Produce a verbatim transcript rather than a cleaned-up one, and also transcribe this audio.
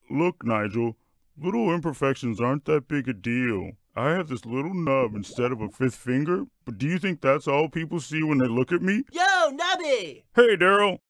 Look, Nigel, little imperfections aren't that big a deal. I have this little nub instead of a fifth finger, but do you think that's all people see when they look at me? Yo, Nubby! Hey, Daryl.